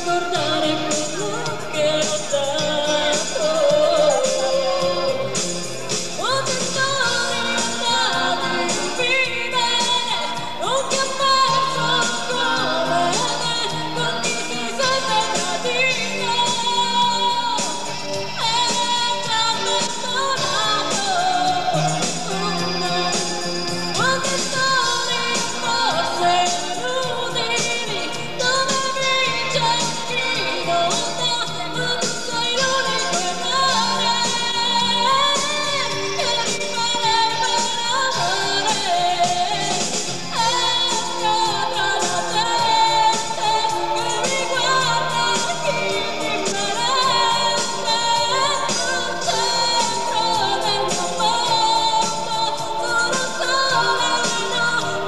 scordare quello che ho dato. Quante storie andate in fine, non ti ha perso come me, con chi si sente tradito e ti ha abbandonato. Quante storie forse inutili, dove vince chi non dà, ma tu sei l'unico errore che rimane per amare. E scappa la gente che mi guarda indifferente al centro del mio mondo, sono sola e non